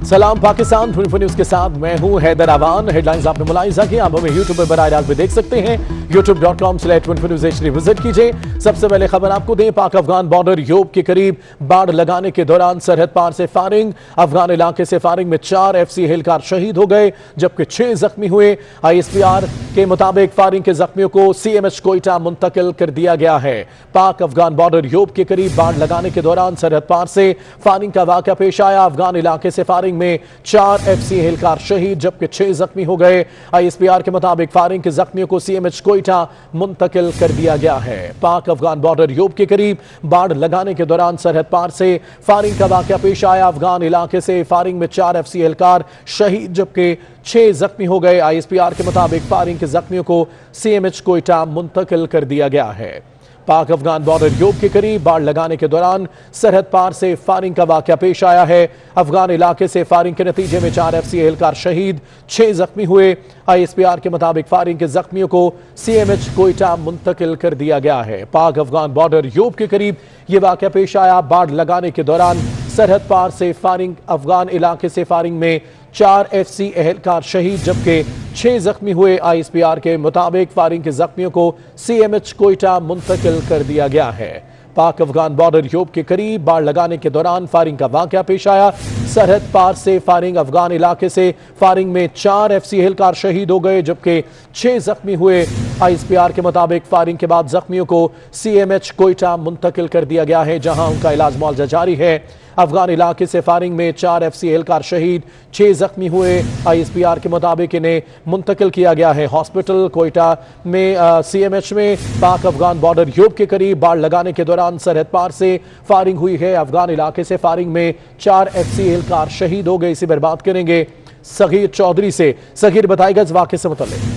सलाम पाकिस्तान 24 न्यूज के साथ मैं हूं हैदर अवान। हेडलाइंस आपने मुलाहिजा की, आप हमें यूट्यूब पर बराह रास्त भी देख सकते हैं। youtube.com/24newshd विजिट कीजिए। सबसे पहले खबर आपको दें, पाक अफगान बॉर्डर योब के करीब बाढ़ लगाने के दौरान सरहद पार से फायरिंग। अफगान इलाके से फायरिंग में 4 FC एहलकार शहीद हो गए जबकि 6 जख्मी हुए। ISPR के मुताबिक फायरिंग के जख्मियों को CMH कोयटा मुंतकिल कर दिया गया है। पाक अफगान बॉर्डर योब के करीब बाढ़ लगाने के दौरान सरहद पार से फायरिंग का वाकया पेश आया। अफगान इलाके से फायरिंग में 4 FC एहलकार शहीद जबकि 6 जख्मी हो गए। ISPR के मुताबिक फायरिंग के जख्मियों को CMH कोयटा मुंतकिल कर दिया गया है। पाक अफगान बॉर्डर योब के करीब बाढ़ लगाने के दौरान सरहद पार से फायरिंग का वाकया पेश आया। अफगान इलाके से फायरिंग में 4 FC एहलकार शहीद जबकि 6 जख्मी हो गए। ISPR के मुताबिक फायरिंग के जख्मियों को CMH कोयटा मुंतकिल कर दिया गया है। पाक अफगान बॉर्डर योब के करीब बाढ़ लगाने के दौरान सरहद पार से फायरिंग का वाकया पेश आया है। अफगान इलाके से फायरिंग के नतीजे में 4 FC एहलकार शहीद, 6 जख्मी हुए। ISPR के मुताबिक फायरिंग के जख्मियों को CMH कोयटा मुंतकिल कर दिया गया है। पाक अफगान बॉर्डर योब के करीब यह वाकया पेश आया। बाढ़ लगाने के दौरान सरहद पार से फायरिंग, अफगान इलाके से फायरिंग में 4 FC एहलकार शहीद जबकि 6 जख्मी हुए। ISPR के मुताबिक फायरिंग के जख्मियों को CMH कोयटा मुंतकिल कर दिया गया है। पाक अफगान बॉर्डर योब के करीब बाढ़ लगाने के दौरान फायरिंग का वाकया पेश आया। सरहद पार से फायरिंग, अफगान इलाके से फायरिंग में 4 FC एहलकार शहीद हो गए जबकि 6 जख्मी हुए। ISPR के मुताबिक फायरिंग के बाद जख्मियों को CMH कोयटा मुंतकिल कर दिया गया है जहां उनका इलाज मुआवजा जारी है। अफगान इलाके से फायरिंग में 4 FC एहलकार शहीद, 6 जख्मी हुए। ISPR के मुताबिक इन्हें मुंतकिल किया गया है हॉस्पिटल कोयटा में CMH में। पाक अफगान बॉर्डर योब के करीब बाढ़ लगाने के दौरान सरहद पार से फायरिंग हुई है। अफगान इलाके से फायरिंग में 4 FC एहलकार शहीद हो गए। इसी पर बात करेंगे सगीर चौधरी से। सगीर, बताएगा इस वाक़े से मुतल्लिक़।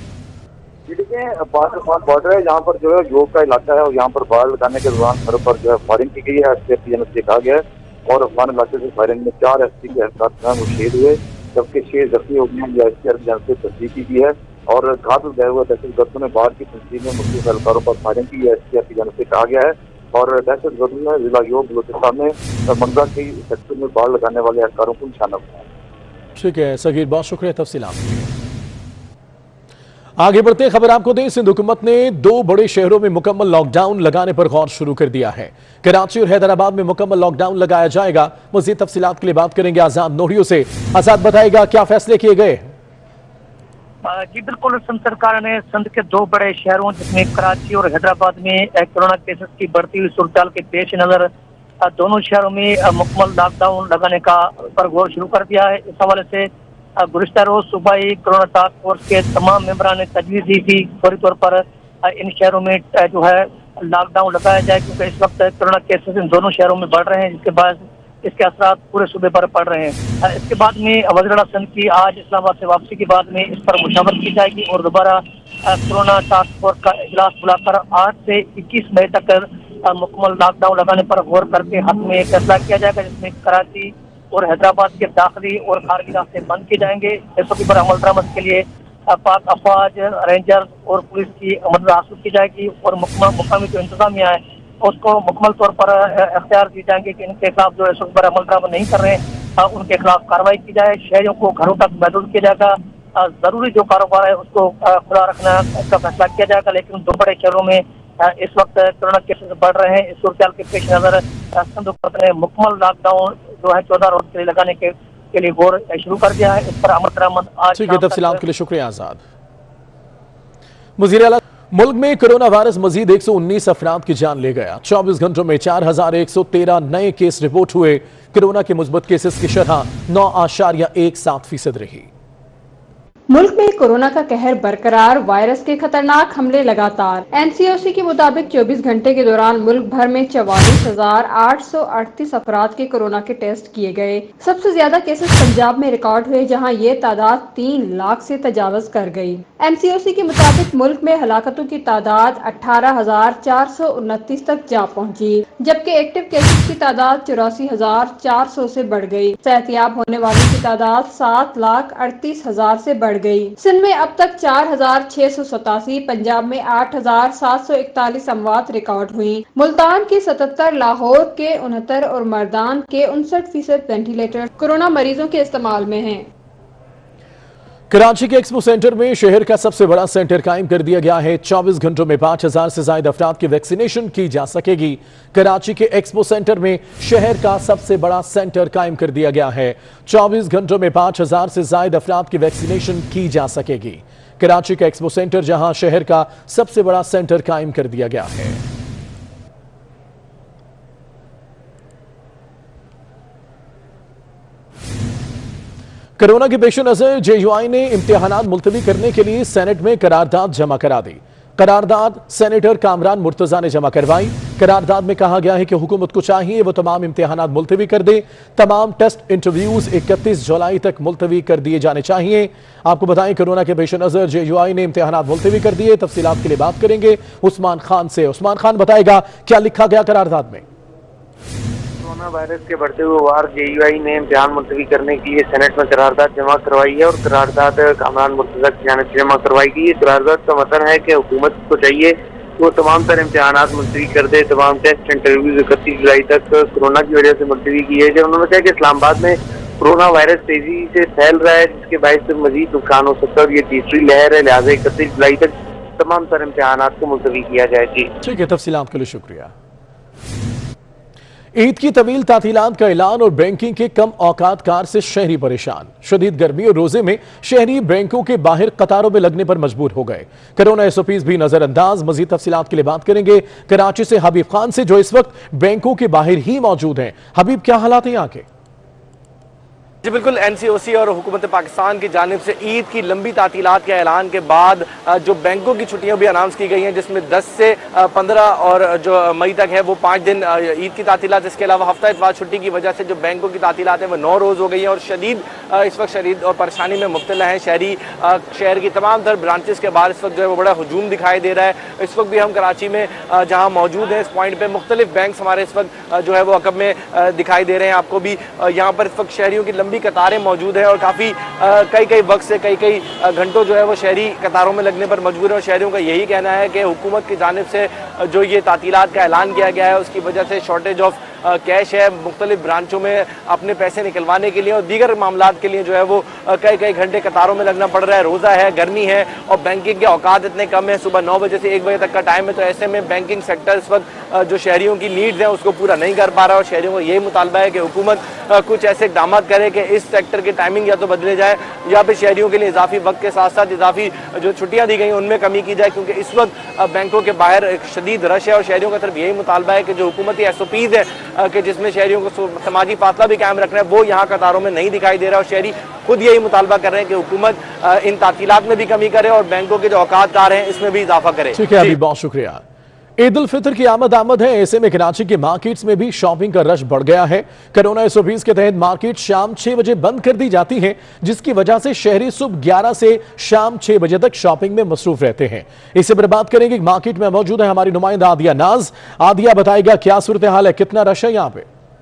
पाक अफगान बॉर्डर है, यहाँ पर जो है योग का इलाका है और यहाँ पर बाढ़ लगाने के दौरान सर पर जो है फायरिंग की गई है। SPF से कहा गया है और अफगान इलाके से फायरिंग में 4 FC के एहलकार वो शहीद हुए जबकि 6 जख्मी हो गए। ISPR की तस्दीक की गई है और घात गए हुए दहशतगर्दों ने बाढ़ की तंजीम में मुख्तलिफ एहलकारों पर फायरिंग की है। SPR की जानब से कहा गया है और दहशतगर्दों ने जिला योग बलूचिस्तान में मंगला के सेक्टर में बाढ़ लगाने वाले एहलकारों को निशाना बनाया। ठीक है सगीर, बहुत शुक्रिया तफसीलात के लिए। आगे बढ़ते खबर आपको दें, सिंध हुकूमत ने 2 बड़े शहरों में मुकम्मल लॉकडाउन लगाने पर गौर शुरू कर दिया है। कराची और हैदराबाद में मुकम्मल लॉकडाउन लगाया जाएगा। मज़ीद तफसीलात के लिए बात करेंगे आजाद नोहरियों से। आजाद, बताएगा क्या फैसले किए गए? जी बिल्कुल, सिंध सरकार ने सिंध के 2 बड़े शहरों जिसमें कराची और हैदराबाद में कोरोना केसेस की बढ़ती हुई सूरत के पेश नजर दोनों शहरों में मुकम्मल लॉकडाउन लगाने का पर गौर शुरू कर दिया है। इस हवाले से गुज़िश्ता रोज सूबाई कोरोना टास्क फोर्स के तमाम मेंबरान ने तजवीज़ दी थी फौरी तौर पर इन शहरों में जो है लॉकडाउन लगाया जाए क्योंकि इस वक्त कोरोना केसेस इन दोनों शहरों में बढ़ रहे हैं जिसके बाद इसके असरात पूरे सूबे पर पड़ रहे हैं। इसके बाद में वज़ीर-ए-आला सिंध की आज इस्लामाबाद से वापसी के बाद में इस पर मुशावरत की जाएगी और दोबारा कोरोना टास्क फोर्स का इजलास बुलाकर 8 से 21 मई तक मुकम्मल लॉकडाउन लगाने पर गौर करके हक में फैसला किया जाएगा जिसमें कराची और हैदराबाद के दाखिली और खारजी रास्ते बंद किए जाएंगे। एसओपी पर अमल दरामद के लिए पाक अफवाज, रेंजर्स और पुलिस की मदद हासिल की जाएगी और मुकामी जो इंतजामिया है उसको मुकम्मल तौर पर अख्तियार दिए जाएंगे कि इनके खिलाफ जो एसओपी पर अमल दरामद नहीं कर रहे हैं उनके खिलाफ कार्रवाई की जाए। शहरियों को घरों तक महदूद किया जाएगा। जरूरी जो कारोबार है उसको खुला रखना का फैसला किया जाएगा। लेकिन 2 बड़े शहरों में इस वक्त कोरोना केसेस बढ़ रहे हैं। इस सूरत के पेश नजर सिंध हुकूमत ने मुकम्मल लॉकडाउन जो है 14 रोज के लिए लगाने के लिए गौर शुरू कर दिया है। इस पर अमल दरामद आज तफसीलात के लिए शुक्रिया आजाद। वज़ीर-ए-आला, मुल्क में कोरोना वायरस मजीद 119 अफराद की जान ले गया। 24 घंटों में 4113 नए केस रिपोर्ट हुए। कोरोना के मुस्बत केसेस की शरह 9.17% रही। मुल्क में कोरोना का कहर बरकरार, वायरस के खतरनाक हमले लगातार। NCOC के मुताबिक 24 घंटे के दौरान मुल्क भर में 44,838 अफराद के कोरोना के टेस्ट किए गए। सबसे ज्यादा केसेस पंजाब में रिकॉर्ड हुए जहां ये तादाद 3 लाख से तजावज कर गई। NCOC के मुताबिक मुल्क में हलाकतों की तादाद 18,429 तक जा पहुंची जबकि एक्टिव केसेस की तादाद 84,400 से बढ़ गई। सेहतियाब होने वालों की तादाद 7,38,000 से बढ़ बढ़ गई। सिंध में अब तक 4,687, पंजाब में 8,741 अमवात रिकॉर्ड हुई। मुल्तान के 77, लाहौर के 69 और मर्दान के 59% वेंटिलेटर कोरोना मरीजों के इस्तेमाल में हैं। कराची के एक्सपो सेंटर में शहर का सबसे बड़ा सेंटर कायम कर दिया गया है। 24 घंटों में 5,000 से ज्यादा अफराद की वैक्सीनेशन की जा सकेगी। कराची के एक्सपो सेंटर में शहर का सबसे बड़ा सेंटर कायम कर दिया गया है। 24 घंटों में 5,000 से ज्यादा अफराद की वैक्सीनेशन की जा सकेगी। कराची का एक्सपो सेंटर जहां शहर का सबसे बड़ा सेंटर कायम कर दिया गया है। कोरोना के पेश नजर जेयूआई ने इम्तिहानात मुलतवी करने के लिए सेनेट में करारदाद जमा करा दी। करारदाद सेनेटर कामरान मुर्तजा ने जमा करवाई। करारदाद में कहा गया है कि हुकूमत को चाहिए वो तमाम इम्तिहानात मुलतवी कर दे। तमाम टेस्ट इंटरव्यूज 31 जुलाई तक मुलतवी कर दिए जाने चाहिए। आपको बताएं, कोरोना के पेश नजर जेयूआई ने इम्तिहानात मुलतवी कर दिए। तफसीलात के लिए बात करेंगे उस्मान खान से। उस्मान खान बताएगा क्या लिखा गया करारदाद में। कोरोना वायरस के बढ़ते हुए वार जेयूआई ने इम्तिहान मुलतवी करने के लिए सेनेट में करारदाद जमा करवाई है और करारदाद कामरान मुर्तजा की जानिब से जमा करवाई गई है। करारदाद का मतलब है कि हुकूमत को चाहिए वो तमाम तर इम्तिहानात मुलतवी कर दे। तमाम टेस्ट इंटरव्यूज 31 जुलाई तक कोरोना की वजह से मुलतवी की है। जब उन्होंने कहा कि इस्लामाबाद में कोरोना वायरस तेजी से फैल रहा है जिसके बायस मजीद नुकसान हो सकता है और ये तीसरी लहर है, लिहाजा 31 जुलाई तक तमाम तर इम्तिहानात को मुलतवी किया जाए। जी ठीक है, तफसीलात के लिए शुक्रिया। ईद की तवील तातीलात का ऐलान और बैंकिंग के कम औकात कार से शहरी परेशान। शदीद गर्मी और रोजे में शहरी बैंकों के बाहर कतारों में लगने पर मजबूर हो गए। कोरोना एसओपीज भी नजरअंदाज। मजीद तफसीलात के लिए बात करेंगे कराची से हबीब खान से, जो इस वक्त बैंकों के बाहर ही मौजूद हैं। हबीब, क्या हालात हैं यहाँ के? जी बिल्कुल, एनसीओसी और हुकूमत पाकिस्तान की जानिब से ईद की लंबी तातीलात के ऐलान के बाद जो बैंकों की छुट्टियां भी अनाउंस की गई हैं, जिसमें 10 से 15 और जो मई तक है वो 5 दिन ईद की तातीलात। इसके अलावा हफ्ता इतवार छुट्टी की वजह से जो बैंकों की तातीलात हैं वो 9 रोज़ हो गई हैं और शदीद इस वक्त शदीद और परेशानी में मुब्तला हैं शहरी। शहर की तमाम तर ब्रांचेस के बाहर इस वक्त जो है वो बड़ा हजूम दिखाई दे रहा है। इस वक्त भी हम कराची में जहाँ मौजूद हैं इस पॉइंट पर मुख्तलिफ बैंक हमारे इस वक्त जो है वो अकब में दिखाई दे रहे हैं। आपको भी यहाँ पर इस वक्त शहरियों की लंबी कतारें मौजूद है और काफ़ी कई वक्त से कई घंटों जो है वो शहरी कतारों में लगने पर मजबूर है। और शहरियों का यही कहना है कि हुकूमत की जानिब से जो ये तातीलात का ऐलान किया गया है उसकी वजह से शॉर्टेज ऑफ कैश है। मुख्तलिफ ब्रांचों में अपने पैसे निकलवाने के लिए और दीगर मामलात के लिए जो है वो कई घंटे कतारों में लगना पड़ रहा है। रोज़ा है, गर्मी है और बैंकिंग के औकात इतने कम है, सुबह 9 बजे से 1 बजे तक का टाइम है। तो ऐसे में बैंकिंग सेक्टर इस वक्त जो शहरियों की नीड्स हैं उसको पूरा नहीं कर पा रहा है और शहरियों को यही मुतालबा है कि हुकूमत कुछ ऐसे इक़दाम करे कि इस सेक्टर की टाइमिंग या तो बदले जाए या फिर शहरियों के लिए इजाफी वक्त के साथ साथ इजाफी जो छुट्टियाँ दी गई उनमें कमी की जाए, क्योंकि इस वक्त बैंकों के बाहर एक शदीद रश है। और शहरियों का तरफ यही मुतालबा है कि जो हुकूमती एसओपीज़ है कि जिसमें शहरियों को समाजी फासला भी कायम रखना है वो यहाँ कतारों में नहीं दिखाई दे रहा। और शहरी खुद यही मुतालबा कर रहे हैं कि हुकूमत इन तातीलात में भी कमी करे और बैंकों के जो औकातदार हैं इसमें भी इजाफा करे। ठीक है, अभी बहुत शुक्रिया। ईद उल फितर की आमद है, ऐसे में कराची के मार्केट्स में भी शॉपिंग का रश बढ़ गया है। कोरोना एसओपीज के तहत मार्केट शाम 6 बजे बंद कर दी जाती है, जिसकी वजह से शहरी सुबह 11 से शाम 6 बजे तक शॉपिंग में मसरूफ रहते हैं। इससे पर बात करेंगे, मार्केट में मौजूद है हमारी नुमाइंदा आदिया नाज। आदिया बताएगा क्या सूरत हाल है, कितना रश है यहाँ पे?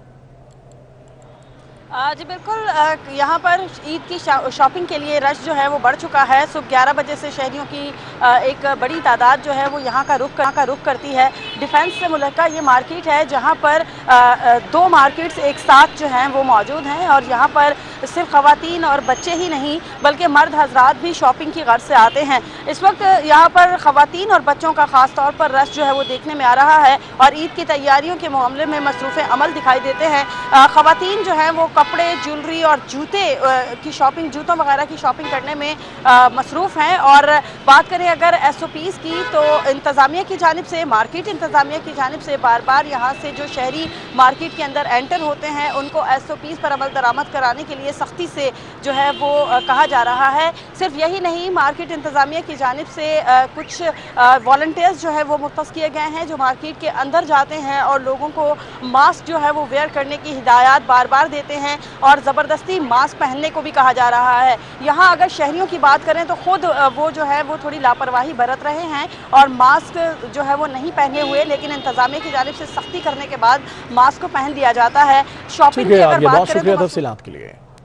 जी बिल्कुल, यहाँ पर ईद की शॉपिंग के लिए रश जो है वो बढ़ चुका है। सुबह 11 बजे से शहरियों की एक बड़ी तादाद जो है वो यहाँ का रुख करती है। डिफेंस से मुल्का ये मार्केट है जहाँ पर 2 मार्केट्स एक साथ जो हैं वो मौजूद हैं और यहाँ पर सिर्फ ख़वातीन और बच्चे ही नहीं बल्कि मर्द हजरात भी शॉपिंग की गर्ज से आते हैं। इस वक्त यहाँ पर ख़वातीन और बच्चों का ख़ास तौर पर रश जो है वो देखने में आ रहा है और ईद की तैयारियों के मामले में मसरूफ़ अमल दिखाई देते हैं। ख़वातीन जो हैं वो कपड़े, ज्वेलरी और जूते की शॉपिंग, जूतों वगैरह की शॉपिंग करने में मसरूफ़ हैं। और बात करें अगर एसओपीज़ की तो इंतज़ामिया की जानिब से, मार्केट इंतज़ामिया की जानिब से बार बार यहाँ से जो शहरी मार्केट के अंदर एंटर होते हैं उनको एसओपीज़ पर अमल दरामद कराने के लिए सख्ती से जो है वो कहा जा रहा है। सिर्फ यही नहीं, मार्केट इंतज़ामिया की जानिब से कुछ वॉलंटियर्स जो है वो मुख्तस किए गए हैं जो मार्केट के अंदर जाते हैं और लोगों को मास्क जो है वो वेयर करने की हिदायत बार बार देते हैं और ज़बरदस्ती मास्क पहनने को भी कहा जा रहा है। यहाँ अगर शहरियों की बात करें तो खुद वो जो है वो थोड़ी लापरवाही बरत रहे हैं और मास्क जो है वो नहीं पहने हुए, लेकिन इंतज़ामिया की जानिब से सख्ती करने के बाद मास्क को पहन दिया जाता है। शॉपिंग की अगर बात करें तो तफसीलात के लिए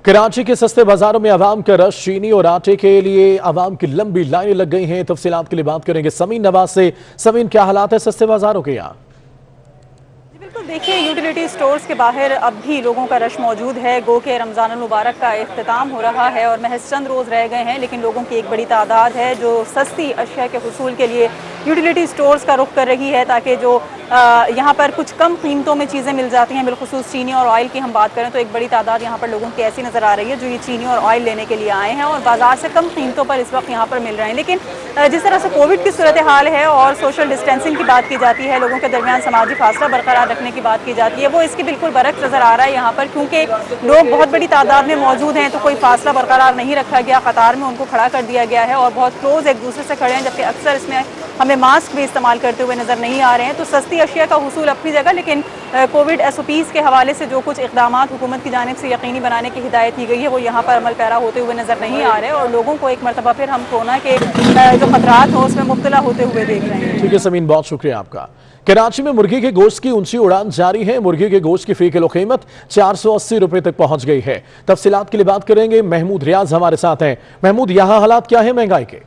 कराची के सस्ते बाजारों में आवाम का रश, चीनी और आटे के लिए आवाम की लंबी लाइनें लग गई हैं। तफसीलात के लिए बात करेंगे समीन नवाज से। समीन, क्या हालात है सस्ते बाजारों के यहाँ? बिल्कुल, देखिए यूटिलिटी स्टोर्स के बाहर अब भी लोगों का रश मौजूद है। गो के रमज़ान मुबारक का इख्तिताम हो रहा है और महज चंद रोज़ रह गए हैं, लेकिन लोगों की एक बड़ी तादाद है जो सस्ती अशिया के हुसूल के लिए यूटिलिटी स्टोर्स का रुख कर रही है, ताकि जो यहाँ पर कुछ कम कीमतों में चीज़ें मिल जाती हैं। बिलखुसूस चीनी और ऑयल की हम बात करें तो एक बड़ी तादाद यहाँ पर लोगों की ऐसी नज़र आ रही है जो ये चीनी और ऑयल लेने के लिए आए हैं और बाज़ार से कम कीमतों पर इस वक्त यहाँ पर मिल रहे हैं। लेकिन जिस तरह से कोविड की सूरत हाल है और सोशल डिस्टेंसिंग की बात की जाती है, लोगों के दरमियान समाजी फासला बरकरार रखने की बात की जाती है, वो इसकी बिल्कुल बरक्स नज़र आ रहा है यहाँ पर, क्योंकि लोग बहुत बड़ी तादाद में मौजूद हैं तो कोई फासला बरकरार नहीं रखा गया, कतार में उनको खड़ा कर दिया गया है और बहुत क्लोज एक दूसरे से खड़े हैं, जबकि अक्सर इसमें हमें मास्क भी इस्तेमाल करते हुए नज़र नहीं आ रहे हैं। तो सस्ती अशिया का हुसूल अपनी जगह, लेकिन कोविड SOPs के हवाले से जो कुछ इक़दाम हुकूमत की जानिब से यकीनी बनाने की हिदायत की गई है वो यहाँ पर अमल पैरा होते हुए नज़र नहीं आ रहे और लोगों को एक मरतबा फिर हम कोरोना के जो खतरात हो उसमें मुब्तला होते हुए देख रहे हैं। ठीक है समीन, बहुत शुक्रिया आपका। कराची में मुर्गी के गोश्त की ऊंची उड़ान जारी है। मुर्गी के गोश्त की फी किलो कीमत 480 रुपए तक पहुंच गई है। तफसीलात के लिए बात करेंगे, महमूद रियाज हमारे साथ हैं। महमूद, यहाँ हालात क्या है महंगाई के?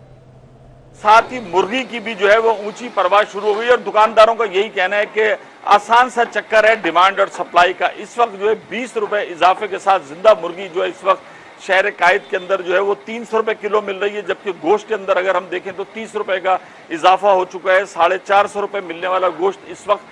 साथ ही मुर्गी की भी जो है वो ऊंची परवाह शुरू हो गई और दुकानदारों का यही कहना है कि आसान सा चक्कर है डिमांड और सप्लाई का। इस वक्त जो है 20 रुपए इजाफे के साथ जिंदा मुर्गी जो है इस वक्त शहर कायद के अंदर जो है वो 300 रुपए किलो मिल रही है, जबकि गोश्त के अंदर अगर हम देखें तो 30 रुपए का इजाफा हो चुका है। 450 रुपए मिलने वाला गोश्त इस वक्त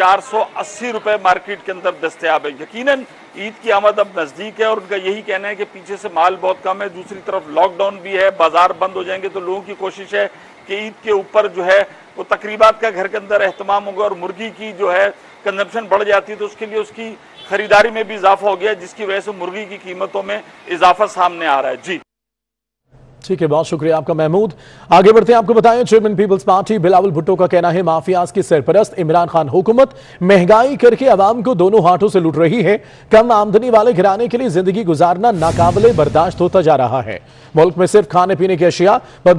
480 रुपए मार्केट के अंदर दस्तयाब है। यकीनन ईद की आमद अब नजदीक है और उनका यही कहना है कि पीछे से माल बहुत कम है, दूसरी तरफ लॉकडाउन भी है, बाजार बंद हो जाएंगे तो लोगों की कोशिश है कि ईद के ऊपर जो है वो तकरीबात का घर के अंदर एहतमाम होगा और मुर्गी की जो है कंजम्पशन बढ़ जाती है तो उसके लिए उसकी खरीदारी में भी इजाफा हो गया, जिसकी वजह से मुर्गी की कीमतों में इजाफा सामने आ रहा है। जी ठीक है, बहुत शुक्रिया आपका महमूद। आगे बढ़ते हैं, आपको बताएं chairman Peoples Party Bilawal Bhutto का कहना है माफियाज की सरपरस्त इमरान खान हुकूमत महंगाई करके आवाम को दोनों हाथों से लूट रही है। कम आमदनी वाले घराने के लिए जिंदगी गुजारना नाकाबिले बर्दाश्त होता जा रहा है। मुल्क में सिर्फ खाने पीने की अशिया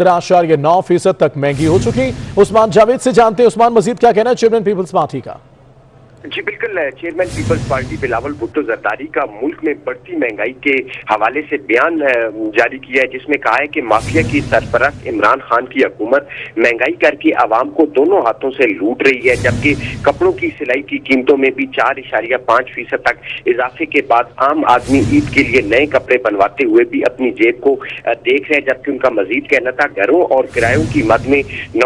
15.9% तक महंगी हो चुकी। उस्मान जावेद से जानते हैं उस्मान मजीद क्या कहना है चेयरमैन पीपल्स पार्टी का? जी बिल्कुल, chairman Peoples Party Bilawal Bhutto Zardari का मुल्क में बढ़ती महंगाई के हवाले से बयान जारी किया है, जिसमें कहा है कि माफिया की सरपरस्त इमरान खान की हुकूमत महंगाई करके आवाम को दोनों हाथों से लूट रही है, जबकि कपड़ों की सिलाई की कीमतों में भी 4.5% तक इजाफे के बाद आम आदमी ईद के लिए नए कपड़े बनवाते हुए भी अपनी जेब को देख रहे हैं। जबकि उनका मजीद कहना था घरों और किरायों की मद में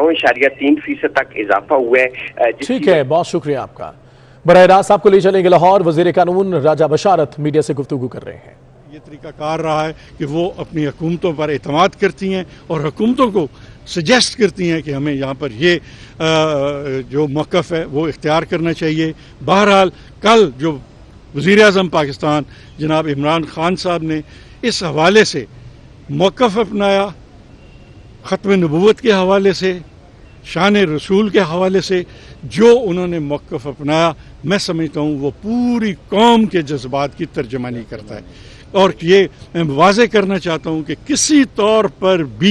9.3% तक इजाफा हुआ है। ठीक है, बहुत शुक्रिया आपका। बराह रास्त आपको ले चलेंगे लाहौर। वजीर कानून राजा बशारत मीडिया से गुफ्तगू कर रहे हैं। ये तरीकाकार रहा है कि वो अपनी हुकूमतों पर एतमाद करती हैं और हुकूमतों को सजेस्ट करती हैं कि हमें यहाँ पर ये जो मौक़िफ़ है वो इख्तियार करना चाहिए। बहरहाल कल जो वज़ीर आज़म पाकिस्तान जनाब इमरान खान साहब ने इस हवाले से मौक़िफ़ अपनाया, ख़त्म नबूवत के हवाले से, शान रसूल के हवाले से जो उन्होंने मौक़िफ़ अपनाया, मैं समझता हूँ वो पूरी कौम के जज्बात की तर्जमानी करता है। और ये मैं वाज़ेह करना चाहता हूँ कि किसी तौर पर भी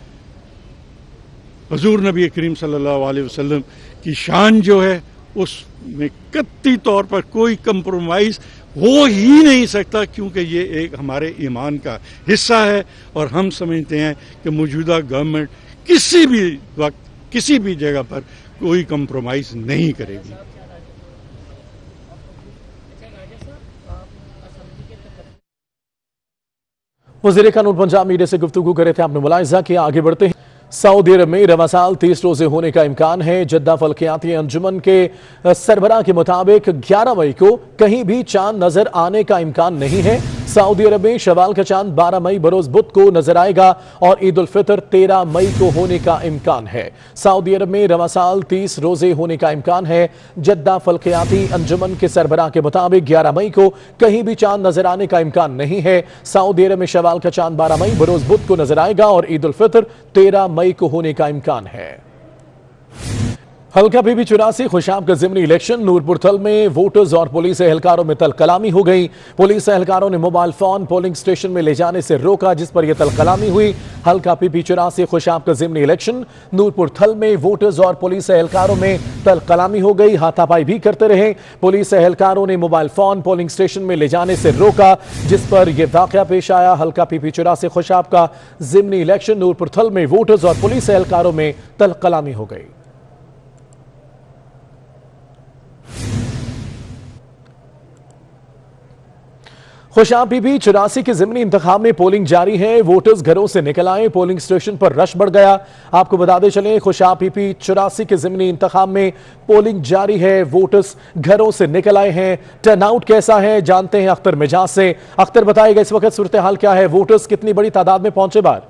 हुज़ूर नबी करीम सल्लल्लाहु अलैहि वसल्लम की शान जो है उसमें कतई तौर पर कोई कंप्रोमाइज़ हो ही नहीं सकता, क्योंकि ये एक हमारे ईमान का हिस्सा है और हम समझते हैं कि मौजूदा गवर्नमेंट किसी भी वक्त किसी भी जगह पर कोई कंप्रोमाइज नहीं करेगी। वज़ीर कानून पंजाब मीडिया से गुफ्तगू कर रहे थे, आपने मुलाहिजा किया। आगे बढ़ते हैं, सऊदी अरब में रवा साल 30 रोजे होने का इम्कान है। जद्दा फल्कियाती अंजुमन के सरबराह के मुताबिक 11 मई को कहीं भी चांद नजर आने का इम्कान नहीं है। सऊदी अरब में शवाल का चांद 12 मई बरोज बुध को नजर आएगा और ईद उल फितर 13 मई को होने का इम्कान है। सऊदी अरब में रवा साल 30 रोजे होने का इम्कान है। जद्दा फल्कियाती अंजुमन के सरबराह के मुताबिक 11 मई को कहीं भी चांद नजर आने का इम्कान नहीं है। सऊदी अरब में शवाल का चांद 12 मई बरोज बुध को नजर आएगा और ईद उल फितर 13 मई को होने का इम्कान है। हल्का पीपी 84 खुशाब का ज़िमनी इलेक्शन नूरपुर थल में वोटर्स और पुलिस एहलकारों में तलकलामी हो गई। पुलिस एहलकारों ने मोबाइल फोन पोलिंग स्टेशन में ले जाने से रोका, जिस पर यह तलकलामी हुई। हल्का पीपी 84 खुशाब का ज़िमनी इलेक्शन नूरपुर थल में वोटर्स और पुलिस एहलकारों में तलकलामी हो गई। हाथापाई भी करते रहे। पुलिस एहलकारों ने मोबाइल फोन पोलिंग स्टेशन में ले जाने से रोका, जिस पर यह वाकया पेश आया। हल्का पीपी 84 खुशाब का ज़िमनी इलेक्शन नूरपुर थल में वोटर्स और पुलिस एहलकारों में तलकलामी हो गई। खुशाब पीपी 84 के ज़िमनी इंतखाब में पोलिंग जारी है। वोटर्स घरों से निकल आए, पोलिंग स्टेशन पर रश बढ़ गया। आपको बताते चलें, खुशाब पीपी 84 के ज़िमनी इंतखाब में पोलिंग जारी है। वोटर्स घरों से निकल आए हैं। टर्नआउट कैसा है जानते हैं अख्तर मिजाज से। अख्तर बताएगा इस वक्त सूरत हाल क्या है, वोटर्स कितनी बड़ी तादाद में पहुंचे बाहर?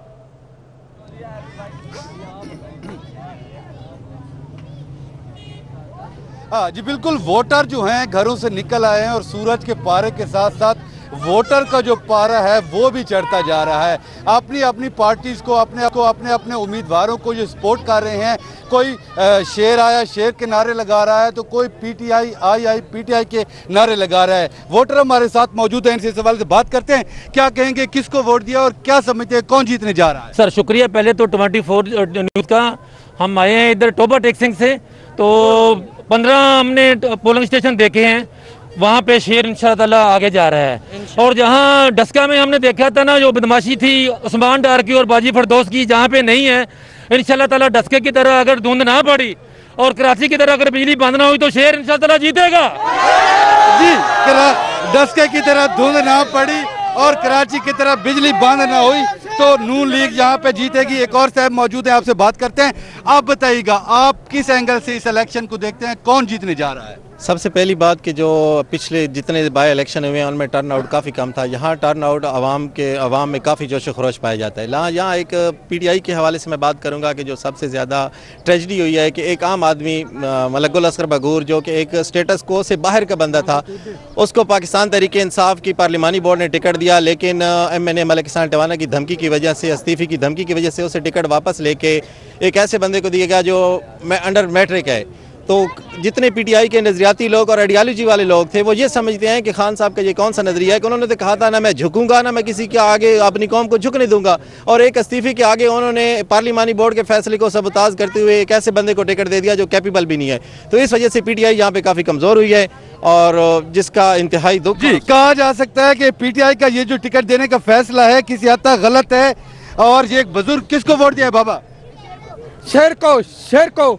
हाँ जी बिल्कुल, वोटर जो हैं घरों से निकल आए हैं और सूरज के पारे के साथ साथ वोटर का जो पारा है वो भी चढ़ता जा रहा है। अपनी अपनी पार्टीज को अपने उम्मीदवारों को जो सपोर्ट कर रहे हैं। कोई शेर आया शेर के नारे लगा रहा है, तो कोई पीटीआई आई पीटीआई के नारे लगा रहा है। वोटर हमारे साथ मौजूद हैं, इनसे सवाल से बात करते हैं। क्या कहेंगे, किसको वोट दिया और क्या समझते हैं कौन जीतने जा रहा है? सर शुक्रिया, पहले तो 24 न्यूज़ का। हम आए हैं इधर टोबा टेक्सिंग से, तो 15 हमने पोलिंग स्टेशन देखे हैं, वहाँ पे शेर इंशाअल्लाह आगे जा रहा है। और जहाँ डस्का में हमने देखा था ना, जो बदमाशी थी उस्मान डार की और बाजी फरदौस की, जहाँ पे नहीं है। इंशाअल्लाह ताला डस्के की तरह अगर धुंध ना पड़ी और कराची की तरह अगर बिजली बंद ना हुई तो शेर इंशाअल्लाह ताला जीतेगा जी। डस्के की तरह धुंध ना पड़ी और कराची की तरह बिजली बंद ना हुई तो नून लीग यहाँ पे जीतेगी। एक और साहब मौजूद है, आपसे बात करते हैं। आप बताइएगा, आप किस एंगल से इस इलेक्शन को देखते हैं, कौन जीतने जा रहा है? सबसे पहली बात कि जो पिछले जितने बाय इलेक्शन हुए हैं उनमें टर्न आउट काफ़ी कम था। यहाँ टर्न आउट आवाम में काफ़ी जोश खरोश पाया जाता है। यहाँ एक पीटीआई के हवाले से मैं बात करूँगा कि जो सबसे ज़्यादा ट्रेजिडी हुई है कि एक आम आदमी मलकुल असगर बगूर, जो कि एक स्टेटस को से बाहर का बंदा था, उसको पाकिस्तान तहरीक इंसाफ की पार्लिमानी बोर्ड ने टिकट दिया, लेकिन MNA मलिक इहसान टवाना की धमकी की वजह से, इस्तीफे की धमकी की वजह से उसे टिकट वापस लेके एक ऐसे बंदे को दिया गया जो अंडर मैट्रिक है। तो जितने पीटीआई के नजरियाती लोग और आइडियालॉजी वाले लोग थे वो ये समझते हैं कि खान साहब का ये कौन सा नजरिया है कि उन्होंने तो कहा था ना मैं झुकूंगा ना मैं किसी के आगे अपनी कौम को झुकने दूंगा, और एक इस्तीफे के आगे उन्होंने पार्लिमानी बोर्ड के फैसले को सबताज करते हुए एक ऐसे बंदे को टिकट दे दिया जो कैपेबल भी नहीं है। तो इस वजह से पीटीआई यहाँ पे काफ़ी कमज़ोर हुई है और जिसका इंतहाई दुख जी कहा जा सकता है कि पीटीआई का ये जो टिकट देने का फैसला है किसी हद तक गलत है। और ये एक बुजुर्ग, किसको वोट दिया है बाबा? शेर को।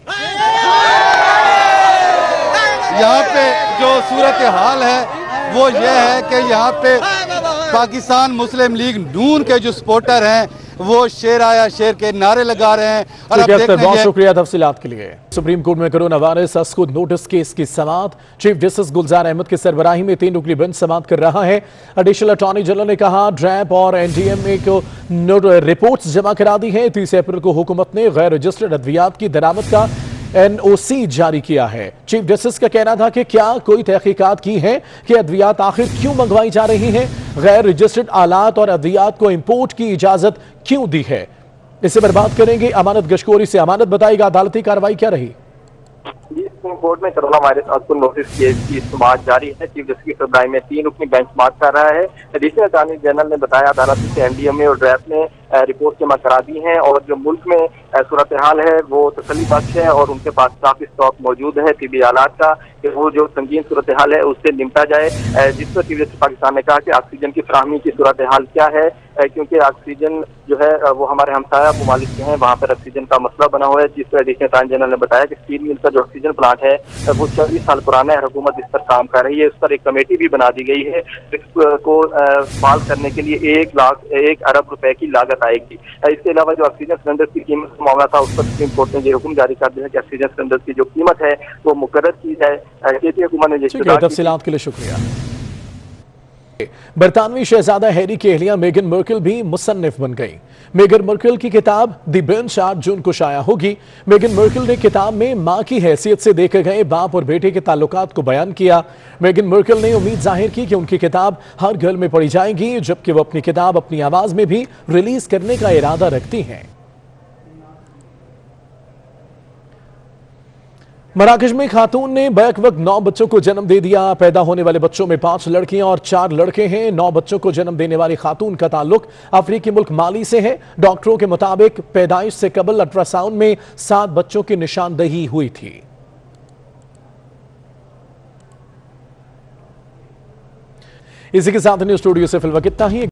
यहाँ पे जो सूरत हाल है वो ये है कि यहाँ पे पाकिस्तान मुस्लिम लीग नून के जो सपोर्टर हैं वो शेर आया शेर के नारे लगा रहे हैं। और बहुत शुक्रिया तफसीलात के लिए। सुप्रीम कोर्ट में कोरोना वायरस अस्कुद नोटिस केस की समाअत चीफ जस्टिस गुलजार अहमद की सरबराही में 3 रुकनी बेंच समाअत कर रहा है। एडिशनल अटॉर्नी जनरल ने कहा ड्रैप और एनडीएमए को रिपोर्ट्स जमा करा दी है। 30 अप्रैल को हुकूमत ने गैर रजिस्टर्ड अद्वियात की दरामद का NOC जारी किया है। चीफ जस्टिस का कहना था कि क्या कोई तहकीकात की है कि अद्वियात आखिर क्यों मंगवाई जा रही हैं, गैर रजिस्टर्ड आलात और अद्वियात को इंपोर्ट की इजाजत क्यों दी है। इससे पर बात करेंगे अमानत गशकोरी से। अमानत बताएगा अदालती कार्रवाई क्या रही? सुप्रीम कोर्ट में कोरोना वायरस अस्कुद नोटिस केस की समाअत जारी है। चीफ जस्टिस की सरबराही में 3 रुकनी बेंच समाअत कर रहा है। एडिशनल अटॉर्नी जनरल ने बताया अदालत से एनडीएमए और ड्रैप ने रिपोर्ट जमा करा दी है और जो मुल्क में सूरत हाल है वो तसल्ली बख्श है और उनके पास काफी स्टॉक मौजूद है तिबी आलात का कि वो जो संगीन सूरत हाल है उससे निपटा जाए। जिस पर चीफ जस्टिस पाकिस्तान ने कहा कि ऑक्सीजन की फराहमी की सूरत हाल क्या है, क्योंकि ऑक्सीजन जो है वो हमारे हमसाया ममालिक के हैं, वहाँ पर ऑक्सीजन का मसला बना हुआ है। जिस पर एडिशनल अटॉर्नी जनरल ने बताया कि स्टील मिल का जो ऑक्सीजन प्लांट है वो 24 साल पुराना है, हुकूमत इस पर काम कर रही है। उस पर एक कमेटी भी बना दी गई है को फाल करने के लिए 1 अरब रुपए की लागत आएगी। इसके अलावा जो ऑक्सीजन सिलेंडर की कीमत का मामला था उस पर सुप्रीम कोर्ट ने ये हुक्म जारी कर दिया कि ऑक्सीजन सिलेंडर की जो कीमत है वो मुकर्रर की जाए। केपी हुकूमत ने तफसीलात के लिए शुक्रिया। बरतानवी शहजादा हैरी की अहलिया मेगन मर्कल भी मुसन्निफ बन गई। मेगन मर्कल की किताब द बेंच 8 जून को शाया होगी। मेगन मर्कल ने किताब में मां की हैसियत से देखे गए बाप और बेटे के ताल्लुकात को बयान किया। मेगन मर्कल ने उम्मीद जाहिर की कि उनकी किताब हर घर में पढ़ी जाएगी, जबकि वो अपनी किताब अपनी आवाज में भी रिलीज करने का इरादा रखती हैं। मराकश में खातून ने बैक वक्त 9 बच्चों को जन्म दे दिया। पैदा होने वाले बच्चों में 5 लड़कियां और 4 लड़के हैं। 9 बच्चों को जन्म देने वाली खातून का ताल्लुक अफ्रीकी मुल्क माली से है। डॉक्टरों के मुताबिक पैदाइश से कबल अल्ट्रासाउंड में 7 बच्चों की निशानदही हुई थी। इसी के साथ न्यूज स्टूडियो से फिलहाल इतना ही।